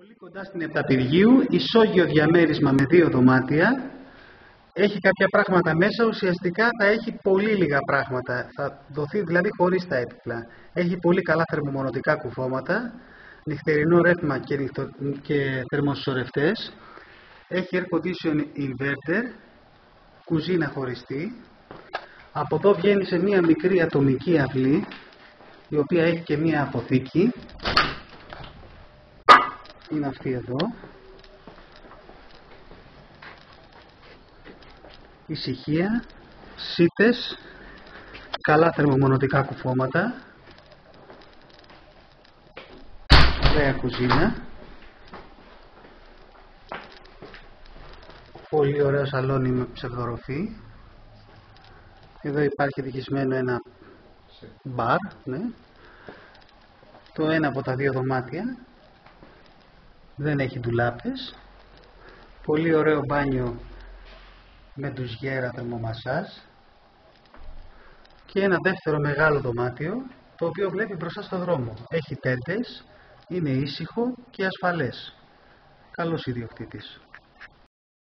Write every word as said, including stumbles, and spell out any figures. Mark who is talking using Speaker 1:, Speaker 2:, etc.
Speaker 1: Πολύ κοντά στην Επταπηργίου, ισόγειο διαμέρισμα με δύο δωμάτια. Έχει κάποια πράγματα μέσα, ουσιαστικά θα έχει πολύ λίγα πράγματα. Θα δοθεί δηλαδή χωρίς τα έπιπλα. Έχει πολύ καλά θερμομονωτικά κουφώματα, νυχτερινό ρεύμα και, νυχτο... και θερμοσυσσωρευτές. Έχει air condition inverter, κουζίνα χωριστή. Από εδώ βγαίνει σε μία μικρή ατομική αυλή, η οποία έχει και μία αποθήκη. Είναι αυτή εδώ. Ησυχία, σίτες, καλά θερμομονωτικά κουφώματα, ωραία κουζίνα, πολύ ωραίο σαλόνι με ψευδοροφή. Εδώ υπάρχει δικισμένο ένα μπαρ, ναι. Το ένα από τα δύο δωμάτια δεν έχει ντουλάπες. Πολύ ωραίο μπάνιο με ντουζιέρα θερμομασάζ και ένα δεύτερο μεγάλο δωμάτιο, το οποίο βλέπει μπροστά στο δρόμο. Έχει τέντες, είναι ήσυχο και ασφαλές. Καλός ιδιοκτήτης.